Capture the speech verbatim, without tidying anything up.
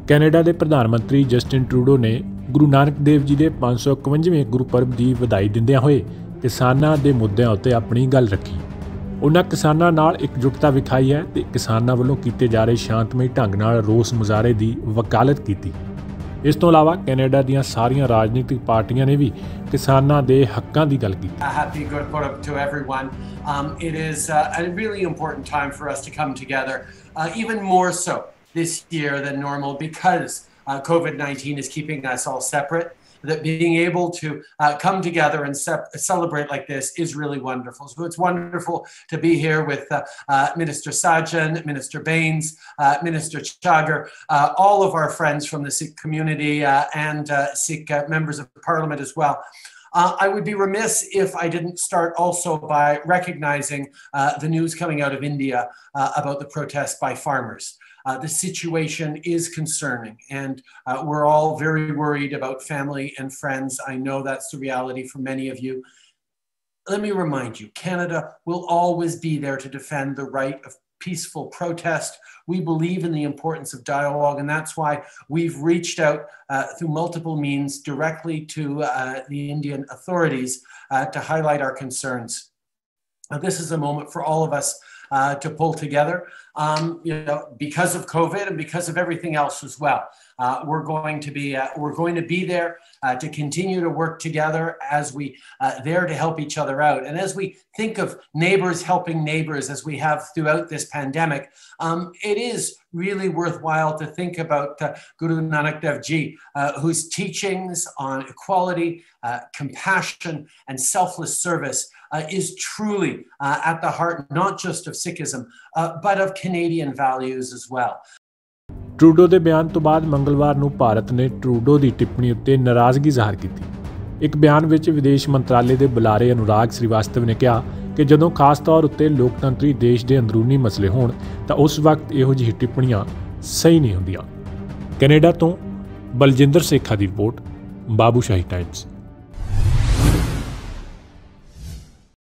Canada ਦੇ ਪ੍ਰਧਾਨ ਮੰਤਰੀ ਜਸਟਿਨ ਟਰੂਡੋ ਨੇ ਗੁਰੂ ਨਾਨਕ ਦੇਵ ਜੀ ਦੇ ਪੰਜ सौ इक्यानवेवें ਗੁਰਪੁਰਬ ਦੀ ਵਧਾਈ ਦਿੰਦਿਆਂ ਹੋਏ ਕਿਸਾਨਾਂ ਦੇ ਮੁੱਦਿਆਂ ਉੱਤੇ ਆਪਣੀ ਗੱਲ ਰੱਖੀ। ਉਨ੍ਹਾਂ ਕਿਸਾਨਾਂ ਨਾਲ ਇਕਜੁੱਟਤਾ ਵਿਖਾਈ ਹੈ ਤੇ ਕਿਸਾਨਾਂ ਵੱਲੋਂ ਕੀਤੇ ਜਾ ਰਹੇ ਸ਼ਾਂਤਮਈ ਢੰਗ ਨਾਲ ਰੋਸ ਮੁਜ਼ਾਹਰੇ ਦੀ ਵਕਾਲਤ ਕੀਤੀ। ਇਸ ਤੋਂ ਇਲਾਵਾ ਕੈਨੇਡਾ ਦੀਆਂ ਸਾਰੀਆਂ ਰਾਜਨੀਤਿਕ ਪਾਰਟੀਆਂ ਨੇ ਵੀ ਕਿਸਾਨਾਂ ਦੇ ਹੱਕਾਂ ਦੀ ਗੱਲ ਕੀਤੀ। Happy Gurpurab to everyone. Um, it is uh, a really important time for us to come together, uh, even more so this year than normal because uh, COVID nineteen is keeping us all separate. That being able to uh, come together and se- celebrate like this is really wonderful. So it's wonderful to be here with uh, uh, Minister Sajan, Minister Baines, uh, Minister Chagar, uh, all of our friends from the Sikh community uh, and uh, Sikh uh, members of Parliament as well. Uh, I would be remiss if I didn't start also by recognizing uh, the news coming out of India uh, about the protest by farmers. Uh, the situation is concerning and uh, we're all very worried about family and friends. I know that's the reality for many of you. Let me remind you, Canada will always be there to defend the right of peaceful protest. We believe in the importance of dialogue, and that's why we've reached out uh, through multiple means directly to uh, the Indian authorities uh, to highlight our concerns. Now, this is a moment for all of us Uh, to pull together, um, you know, because of COVID and because of everything else as well. Uh, we're going to be uh, we're going to be there uh, to continue to work together as we uh, there to help each other out, and as we think of neighbors helping neighbors as we have throughout this pandemic. Um, it is really worthwhile to think about uh, Guru Nanak Dev Ji, uh, whose teachings on equality, uh, compassion, and selfless service uh, is truly uh, at the heart not just of Sikhism, uh, but of Canadian values as well. Trudeau ਦੇ ਬਿਆਨ ਤੋਂ ਬਾਅਦ ਮੰਗਲਵਾਰ ਨੂੰ ਭਾਰਤ ਨੇ Trudeau ਦੀ ਟਿੱਪਣੀ ਉੱਤੇ ਨਾਰਾਜ਼ਗੀ ਜ਼ਾਹਰ ਕੀਤੀ। ਇੱਕ ਬਿਆਨ ਵਿੱਚ ਵਿਦੇਸ਼ ਮੰਤਰਾਲੇ ਦੇ ਬੁਲਾਰੇ ਅਨੁਰਾਗ ਸ੍ਰੀਵਾਸਤਵ ਨੇ ਕਿਹਾ ਕਿ ਜਦੋਂ ਖਾਸ ਤੌਰ ਉੱਤੇ ਲੋਕਤੰਤਰੀ ਦੇਸ਼ ਦੇ ਅੰਦਰੂਨੀ ਮਸਲੇ ਹੋਣ ਤਾਂ ਉਸ ਵਕਤ ਇਹੋ ਜਿਹੀ ਟਿੱਪਣੀਆਂ ਸਹੀ ਨਹੀਂ ਹੁੰਦੀਆਂ। ਕੈਨੇਡਾ ਤੋਂ ਬਲਜਿੰਦਰ ਸੇਖਾ ਦੀ ਰਿਪੋਰਟ, ਬਾਬੂਸ਼ਾਹੀ ਟਾਈਮਜ਼।